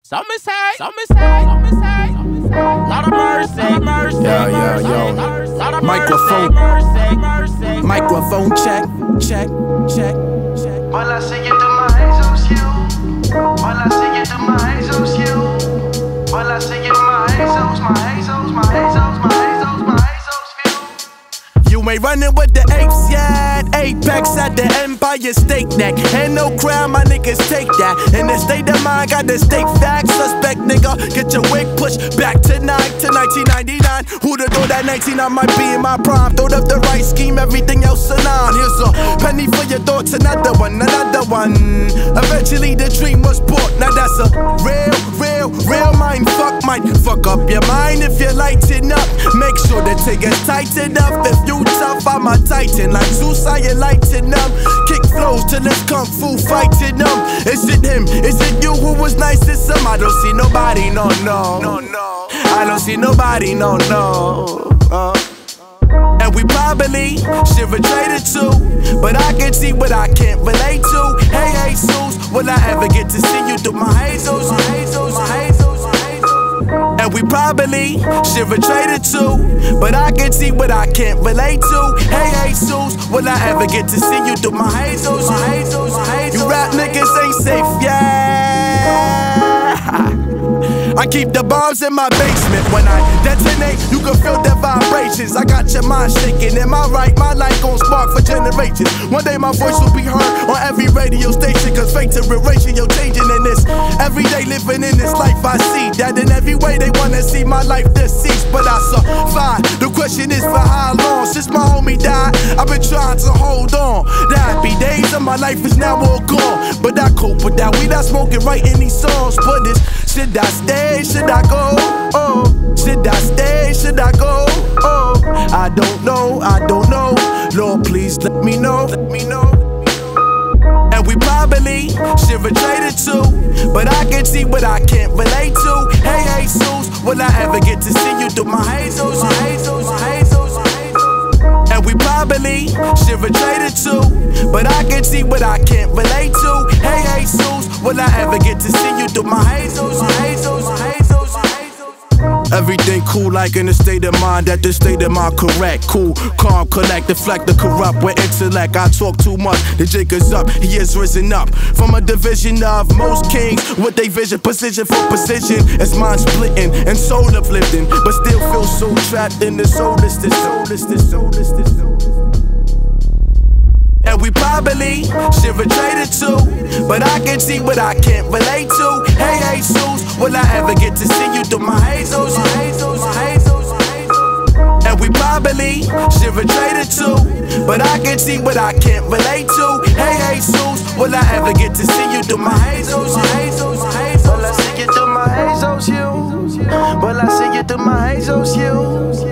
Some say, lot of mercy. Yo. Microphone check. While I see you do my Jesus, you. While I see you do my Jesus, you. While I see you do my Jesus, my Jesus, my Jesus, my Jesus, my Jesus, You ain't running with the apes yet. Apex at the Empire State Neck. Ain't no crime, my niggas take that. In the state of mind, got the state facts. Suspect nigga, get your wig pushed back tonight to 1999. Who'da thought that 19 I might be in my prime? Thought up the right scheme, everything else align. Here's a penny for your thoughts, another one. Eventually the dream was bought. Now that's a real mind fuck. Might fuck up your mind if you lighten up. Make sure the tickets tighten up. If you tough, I'm a titan. Like Zeus, I lighten up. Kick flows till it's kung fu fighting them. Is it him? Is it you who was nice to some? I don't see nobody, no. I don't see nobody, no. And we probably should have traded too, but I can see what I can't relate to. Hey, Jesus, will I ever get to see you through my Jesus? And we probably should have traded too, but I can see what I can't relate to. Hey, Jesus, will I ever get to see you through my Jesus? You rap niggas ain't safe, yeah. I keep the bombs in my basement. When I detonate, you can feel the vibrations. I got your mind shaking. Am I right? My life gon' spark for generations. One day my voice will be heard on every radio station, cause fate to ratio changing in this everyday living in this life. I see that in every way they wanna see my life deceased, but I survive. The question is for how long? Since my homie died, I've been trying to hold on. The happy days of my life is now all gone, but I cope with that. We not smoking, writing these songs, but it's should I stay? Should I go? Oh, should I stay? Should I go? Oh, I don't know. Lord, please let me know. And we probably should have traded too, but I can see what I can't relate to. Hey, Jesus, will I ever get to see you through my Jesus? And we probably should have traded too, but I can see what I can't relate to. Hey, Jesus, will I ever get to see you through my Jesus? Everything cool like in a state of mind, that the state of mind correct. Cool, calm, collect, deflect the corrupt with intellect. I talk too much, the jig is up, he is risen up from a division of most kings with they vision, position for position. It's mind splitting and soul uplifting, but still feel so trapped in the soulless. And we probably should have traded too, but I can see what I can't relate to. Hey, Jesus, will I ever get to see you through my Jesus? And we probably should have traded too, but I can see what I can't relate to. Hey, Jesus, will I ever get to see you through my Jesus? Will I see you through my Jesus, you? Will I see you through my Jesus, you?